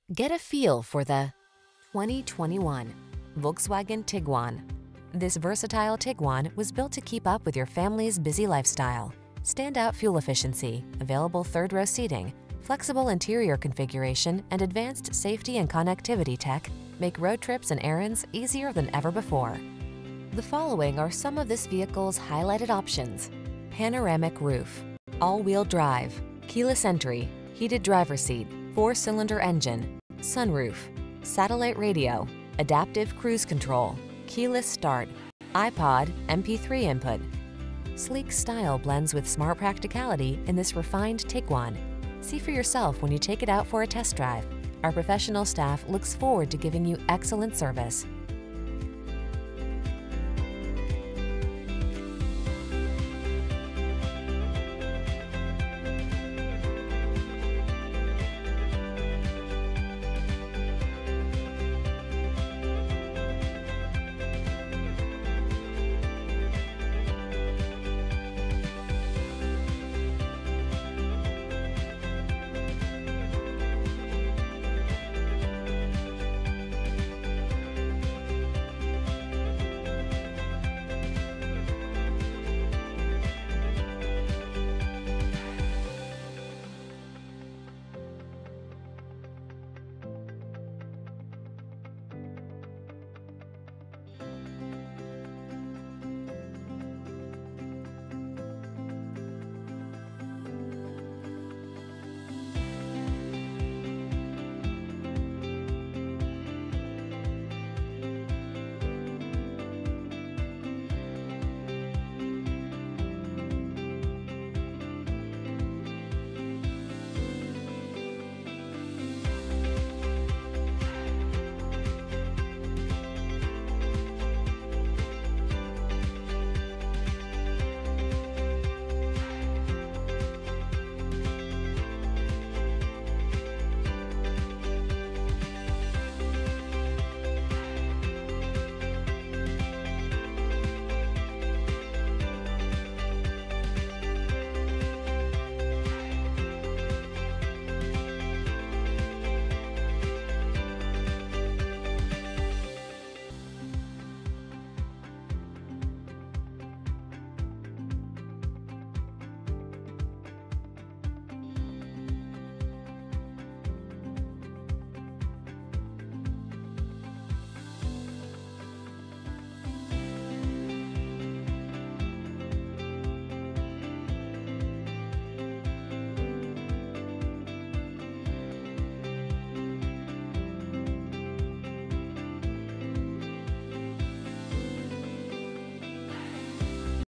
Get a feel for the 2021 Volkswagen Tiguan. This versatile Tiguan was built to keep up with your family's busy lifestyle. Standout fuel efficiency, available third-row seating, flexible interior configuration, and advanced safety and connectivity tech make road trips and errands easier than ever before. The following are some of this vehicle's highlighted options: panoramic roof, all-wheel drive, keyless entry, heated driver's seat, 4-cylinder engine, sunroof, satellite radio, adaptive cruise control, keyless start, iPod, MP3 input. Sleek style blends with smart practicality in this refined Tiguan. See for yourself when you take it out for a test drive. Our professional staff looks forward to giving you excellent service.